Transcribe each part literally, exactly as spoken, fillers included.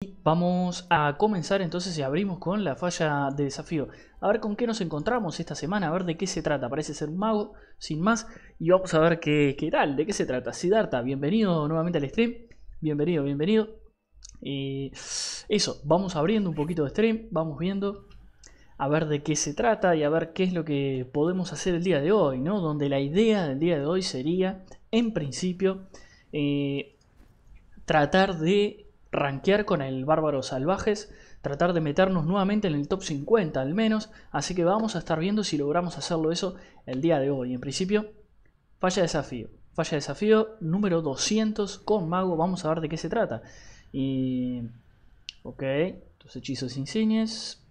Vamos a comenzar entonces y abrimos con la falla de desafío. A ver con qué nos encontramos esta semana, a ver de qué se trata. Parece ser un mago, sin más. Y vamos a ver qué, qué tal, de qué se trata. Siddhartha, bienvenido nuevamente al stream. Bienvenido, bienvenido. Eh, eso, vamos abriendo un poquito de stream, vamos viendo a ver de qué se trata y a ver qué es lo que podemos hacer el día de hoy, ¿no? Donde la idea del día de hoy sería, en principio, eh, tratar de rankear con el Bárbaro Salvajes, tratar de meternos nuevamente en el top cincuenta al menos, así que vamos a estar viendo si logramos hacerlo eso el día de hoy. En principio, falla de desafío, falla de desafío número doscientos con mago, vamos a ver de qué se trata. Y... ok, los hechizos insignes.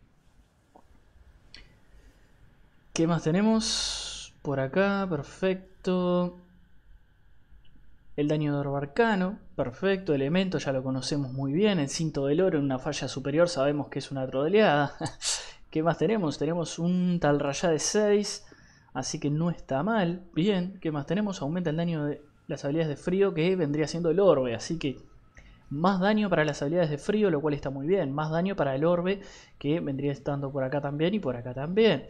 ¿Qué más tenemos? Por acá, perfecto. El daño de orbe arcano, perfecto, elemento ya lo conocemos muy bien, el cinto del oro en una falla superior sabemos que es una trolleada. ¿Qué más tenemos? Tenemos un tal rayá de seis, así que no está mal. Bien, ¿qué más tenemos? Aumenta el daño de las habilidades de frío que vendría siendo el orbe, así que más daño para las habilidades de frío, lo cual está muy bien. Más daño para el orbe que vendría estando por acá también y por acá también.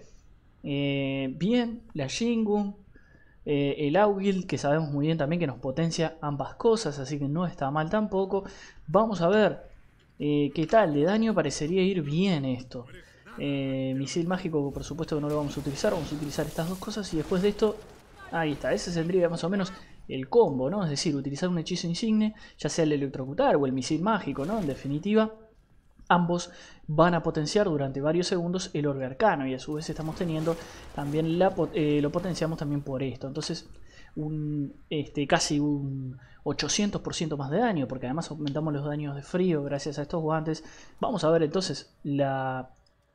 Eh, bien, la Shingun. Eh, el Augil, que sabemos muy bien también que nos potencia ambas cosas, así que no está mal tampoco. Vamos a ver eh, qué tal de daño, parecería ir bien esto. Eh, misil mágico, por supuesto que no lo vamos a utilizar, vamos a utilizar estas dos cosas y después de esto, ahí está, ese sería más o menos el combo, ¿no? Es decir, utilizar un hechizo insigne, ya sea el electrocutar o el misil mágico, ¿no? En definitiva, ambos van a potenciar durante varios segundos el orbe arcano y a su vez estamos teniendo también la, eh, lo potenciamos también por esto. Entonces un, este, casi un ochocientos por ciento más de daño, porque además aumentamos los daños de frío gracias a estos guantes. Vamos a ver entonces la,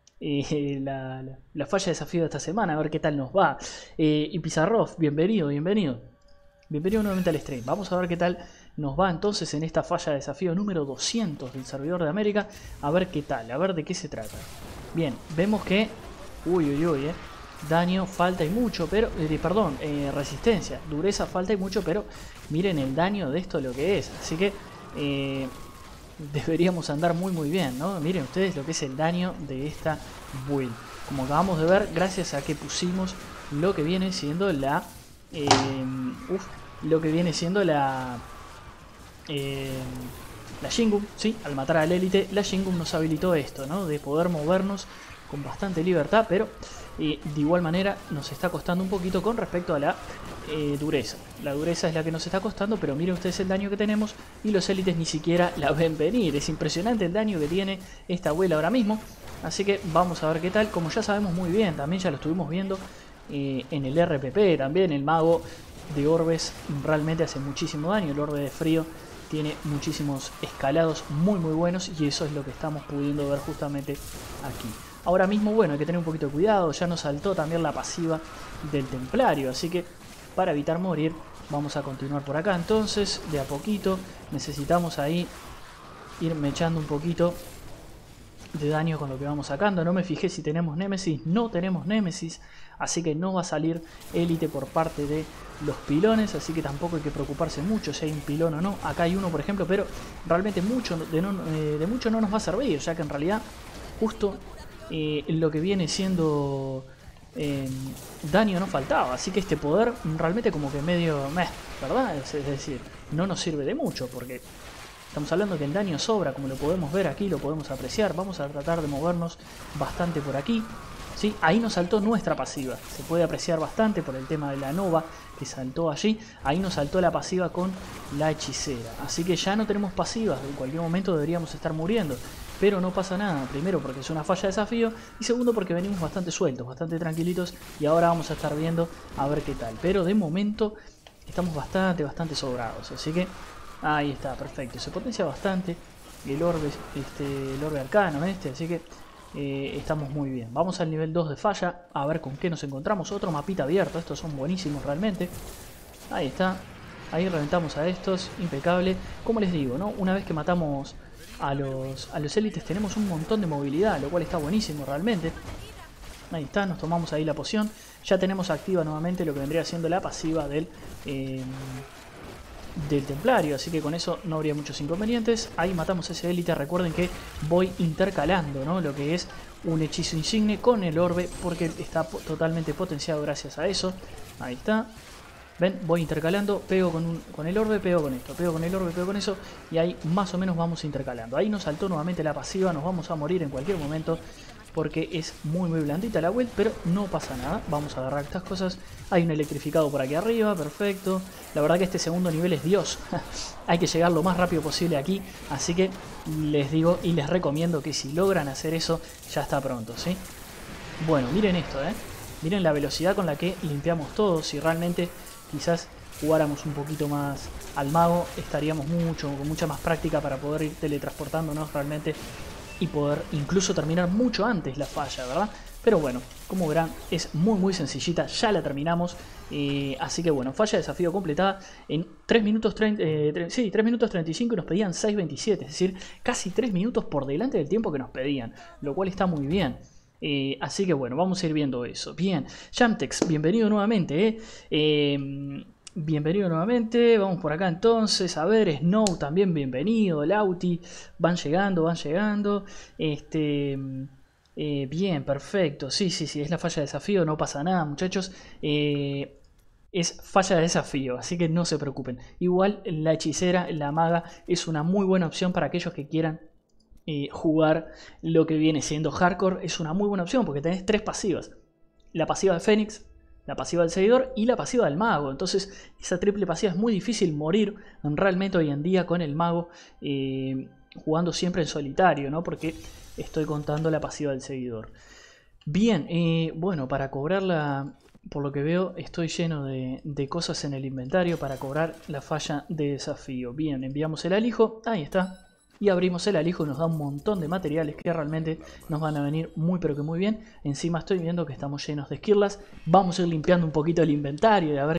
eh, la, la, la falla de desafío de esta semana, a ver qué tal nos va. Eh, y Pizarrov, bienvenido, bienvenido. Bienvenido nuevamente al stream. Vamos a ver qué tal nos va entonces en esta falla de desafío número doscientos del servidor de América. A ver qué tal, a ver de qué se trata. Bien, vemos que... Uy, uy, uy, eh. Daño, falta y mucho, pero... Eh, perdón, eh, resistencia. Dureza, falta y mucho, pero miren el daño de esto lo que es. Así que... Eh, deberíamos andar muy muy bien, ¿no? Miren ustedes lo que es el daño de esta build. Como acabamos de ver, gracias a que pusimos lo que viene siendo la... Eh, uf, lo que viene siendo la eh, la Shingun, ¿sí? Al matar al élite, la Shingun nos habilitó esto, ¿no? De poder movernos con bastante libertad, pero eh, de igual manera nos está costando un poquito con respecto a la eh, dureza. La dureza es la que nos está costando, pero miren ustedes el daño que tenemos y los élites ni siquiera la ven venir. Es impresionante el daño que tiene esta abuela ahora mismo, así que vamos a ver qué tal. Como ya sabemos muy bien, también ya lo estuvimos viendo Eh, en el R P P también, el mago de orbes realmente hace muchísimo daño. El orbe de frío tiene muchísimos escalados muy muy buenos y eso es lo que estamos pudiendo ver justamente aquí. Ahora mismo, bueno, hay que tener un poquito de cuidado, ya nos saltó también la pasiva del templario, así que para evitar morir vamos a continuar por acá. Entonces, de a poquito, necesitamos ahí ir mechando un poquito de daño con lo que vamos sacando. No me fijé si tenemos Némesis, no tenemos Némesis, así que no va a salir élite por parte de los pilones, así que tampoco hay que preocuparse mucho si hay un pilón o no. Acá hay uno por ejemplo, pero realmente mucho de, no, eh, de mucho no nos va a servir, ya que en realidad justo eh, lo que viene siendo eh, daño no faltaba, así que este poder realmente como que medio meh, ¿verdad? Es, es decir, no nos sirve de mucho porque estamos hablando que el daño sobra, como lo podemos ver aquí, lo podemos apreciar. Vamos a tratar de movernos bastante por aquí, ¿sí? Ahí nos saltó nuestra pasiva, se puede apreciar bastante por el tema de la nova que saltó allí. Ahí nos saltó la pasiva con la hechicera, así que ya no tenemos pasivas, en cualquier momento deberíamos estar muriendo. Pero no pasa nada, primero porque es una falla de desafío y segundo porque venimos bastante sueltos, bastante tranquilitos y ahora vamos a estar viendo a ver qué tal. Pero de momento estamos bastante, bastante sobrados, así que... ahí está, perfecto, se potencia bastante el orbe, este, el orbe arcano este, así que eh, estamos muy bien. Vamos al nivel dos de falla, a ver con qué nos encontramos. Otro mapita abierto, estos son buenísimos realmente. Ahí está, ahí reventamos a estos, impecable. Como les digo, ¿no? Una vez que matamos a los, a los élites tenemos un montón de movilidad, lo cual está buenísimo realmente. Ahí está, nos tomamos ahí la poción. Ya tenemos activa nuevamente lo que vendría siendo la pasiva del... Eh, del templario, así que con eso no habría muchos inconvenientes. Ahí matamos ese élite. Recuerden que voy intercalando, ¿no?, lo que es un hechizo insigne con el orbe, porque está totalmente potenciado gracias a eso. Ahí está. Ven, voy intercalando, pego con, un, con el orbe, pego con esto, pego con el orbe, pego con eso, y ahí más o menos vamos intercalando. Ahí nos saltó nuevamente la pasiva, nos vamos a morir en cualquier momento, porque es muy muy blandita la build, pero no pasa nada. Vamos a agarrar estas cosas. Hay un electrificado por aquí arriba, perfecto. La verdad que este segundo nivel es Dios. Hay que llegar lo más rápido posible aquí, así que les digo y les recomiendo que si logran hacer eso, ya está pronto, ¿sí? Bueno, miren esto, ¿eh? Miren la velocidad con la que limpiamos todo. Si realmente quizás jugáramos un poquito más al mago, estaríamos mucho, con mucha más práctica para poder ir teletransportándonos realmente y poder incluso terminar mucho antes la falla, ¿verdad? Pero bueno, como verán, es muy muy sencillita, ya la terminamos. Eh, así que bueno, falla de desafío completada en tres minutos treinta, eh, sí, tres minutos treinta y cinco y nos pedían seis veintisiete, es decir, casi tres minutos por delante del tiempo que nos pedían, lo cual está muy bien. Eh, así que bueno, vamos a ir viendo eso. Bien, Jamtex, bienvenido nuevamente, ¿eh? Eh, bienvenido nuevamente, vamos por acá entonces. A ver, Snow también bienvenido, Lauti, van llegando, van llegando. Este, eh, bien, perfecto, sí, sí, sí, es la falla de desafío, no pasa nada, muchachos. Eh, es falla de desafío, así que no se preocupen. Igual la hechicera, la maga, es una muy buena opción para aquellos que quieran Eh, jugar lo que viene siendo hardcore. Es una muy buena opción porque tenés tres pasivas: la pasiva de Fénix, la pasiva del seguidor y la pasiva del mago. Entonces esa triple pasiva es muy difícil morir realmente hoy en día con el mago, eh, jugando siempre en solitario, ¿no? Porque estoy contando la pasiva del seguidor. Bien, eh, bueno, para cobrarla, por lo que veo, estoy lleno de, de cosas en el inventario para cobrar la falla de desafío. Bien, enviamos el alijo, ahí está. Y abrimos el alijo y nos da un montón de materiales que realmente nos van a venir muy pero que muy bien. Encima estoy viendo que estamos llenos de esquirlas. Vamos a ir limpiando un poquito el inventario y a ver